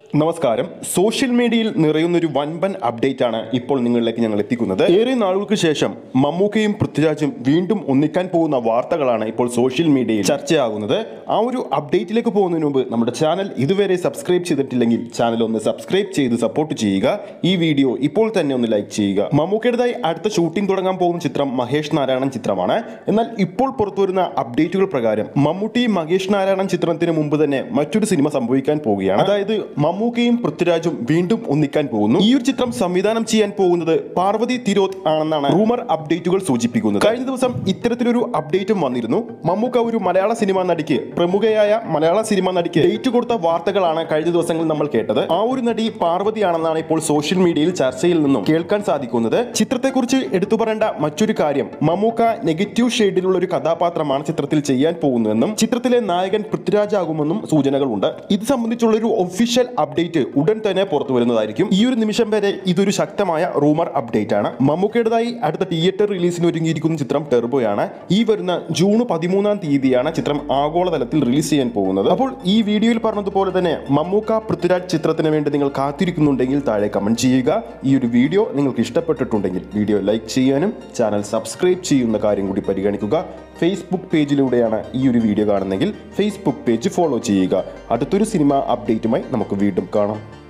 നമസ്കാരം. സോഷ്യൽ മീഡിയയിൽ നിറയുന്നൊരു വൻപൻ അപ്ഡേറ്റ് ആണ് ഇപ്പോൾ നിങ്ങളിലേക്ക് ഞങ്ങൾ എത്തിക്കുന്നത്. ഏറെ നാളുകൾക്ക് ശേഷം മമ്മൂക്കയും പൃഥ്വിരാജും വീണ്ടും ഒന്നിക്കാൻ പോകുന്ന വാർത്തകളാണ് ഇപ്പോൾ സോഷ്യൽ മീഡിയയിൽ ചർച്ചയാകുന്നത്. ആ ഒരു അപ്ഡേറ്റിലേക്ക് പോകുന്നതിന് മുമ്പ് നമ്മുടെ ചാനൽ ഇതുവരെ സബ്സ്ക്രൈബ് ചെയ്തിട്ടില്ലെങ്കിൽ ചാനൽ ഒന്ന് സബ്സ്ക്രൈബ് ചെയ്ത് സപ്പോർട്ട് ചെയ്യുക. ഈ വീഡിയോ ഇപ്പോൾ തന്നെ ഒന്ന് ലൈക്ക് ചെയ്യുക. മമ്മൂക്കയുടേതായി അടുത്ത ഷൂട്ടിംഗ് തുടങ്ങാൻ പോകുന്ന ചിത്രം മഹേഷ് നാരായണൻ ചിത്രമാണ്. എന്നാൽ ഇപ്പോൾ പുറത്തുവരുന്ന അപ്ഡേറ്റുകൾ പ്രകാരം മമ്മൂട്ടി മഹേഷ് നാരായണൻ ചിത്രത്തിന് മുമ്പ് തന്നെ മറ്റൊരു സിനിമ സംഭവിക്കാൻ പോവുകയാണ്. അതായത് മമ്മൂക്കയും പൃഥ്വിരാജും വീണ്ടും ഒന്നിക്കാൻ പോകുന്നു. ഈ ഒരു ചിത്രം സംവിധാനം ചെയ്യാൻ പോകുന്നത് പാർവതി തിരോത്ത് ആണെന്നാണ് റൂമർ അപ്ഡേറ്റുകൾ സൂചിപ്പിക്കുന്നത്. കഴിഞ്ഞ ദിവസം ഇത്തരത്തിലൊരു അപ്ഡേറ്റും വന്നിരുന്നു. മമ്മൂക്ക ഒരു മലയാള സിനിമാ നടിക്ക്, പ്രമുഖയായ മലയാള സിനിമാ നടിക്ക് ഡേറ്റ് കൊടുത്ത വാർത്തകളാണ് കഴിഞ്ഞ ദിവസങ്ങളിൽ നമ്മൾ കേട്ടത്. ആ ഒരു നടി പാർവതിയാണെന്നാണ് ഇപ്പോൾ സോഷ്യൽ മീഡിയയിൽ ചർച്ചയിൽ നിന്നും കേൾക്കാൻ സാധിക്കുന്നത്. ചിത്രത്തെക്കുറിച്ച് എടുത്തു പറയേണ്ട മറ്റൊരു കാര്യം, മമ്മൂക്ക നെഗറ്റീവ് ഷെയ്ഡിലുള്ള ഒരു കഥാപാത്രമാണ് ചിത്രത്തിൽ ചെയ്യാൻ പോകുന്നതെന്നും ചിത്രത്തിലെ നായകൻ പൃഥ്വിരാജ് ആകുമെന്നും സൂചനകളുണ്ട്. ഇത് സംബന്ധിച്ചുള്ള ഒരു ഒഫീഷ്യൽ അപ്ഡേറ്റ് ഉടൻ തന്നെ പുറത്തു വരുന്നതായിരിക്കും. ഈ ഒരു നിമിഷം വരെ ഇതൊരു ശക്തമായ റൂമർ അപ്ഡേറ്റ് ആണ്. മമ്മൂക്കയുടേതായി അടുത്ത തിയേറ്റർ റിലീസിന് ഒരുങ്ങിയിരിക്കുന്ന ചിത്രം ടെർബോയാണ്. ഈ വരുന്ന ജൂൺ 13-ാം തീയതിയാണ് ചിത്രം ആഗോളതലത്തിൽ റിലീസ് ചെയ്യാൻ പോകുന്നത്. അപ്പോൾ ഈ വീഡിയോയിൽ പറഞ്ഞതുപോലെ തന്നെ മമ്മൂക്ക പൃഥ്വിരാജ് ചിത്രത്തിന് വേണ്ടി നിങ്ങൾ കാത്തിരിക്കുന്നുണ്ടെങ്കിൽ താഴെ കമന്റ് ചെയ്യുക. ഈ ഒരു വീഡിയോ നിങ്ങൾക്ക് ഇഷ്ടപ്പെട്ടിട്ടുണ്ടെങ്കിൽ വീഡിയോ ലൈക്ക് ചെയ്യാനും ചാനൽ സബ്സ്ക്രൈബ് ചെയ്യുന്ന കാര്യം കൂടി പരിഗണിക്കുക. ഫേസ്ബുക്ക് പേജിലൂടെയാണ് ഈ ഒരു വീഡിയോ കാണുന്നതെങ്കിൽ ഫേസ്ബുക്ക് പേജ് ഫോളോ ചെയ്യുക. അടുത്തൊരു സിനിമ അപ്ഡേറ്റുമായി നമുക്ക് വീണ്ടും കാണാം.